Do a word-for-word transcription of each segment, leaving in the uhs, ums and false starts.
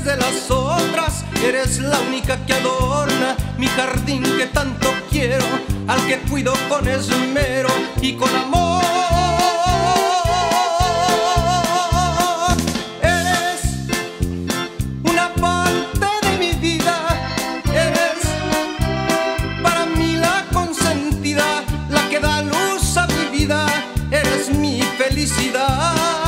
distingues de las otras, eres la única que adorna mi jardín que tanto quiero, al que cuido con esmero y con amor. Eres una parte de mi vida, eres para mí la consentida, la que da luz a mi vida, eres mi felicidad.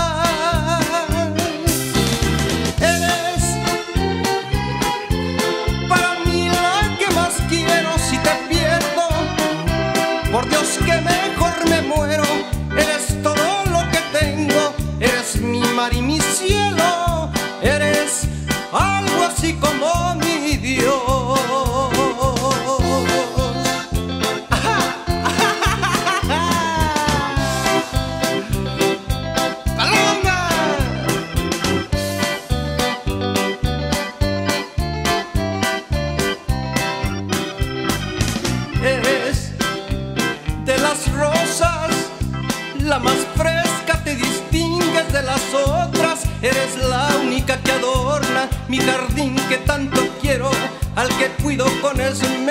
Por Dios que mejor me muero, eres todo lo que tengo, eres mi mar y mi cielo, eres algo así como mi Dios. ¡Paloma! Eres de las rosas la más fresca, te distingues de las otras, eres la única que adorna mi jardín que tanto quiero, al que cuido con esmero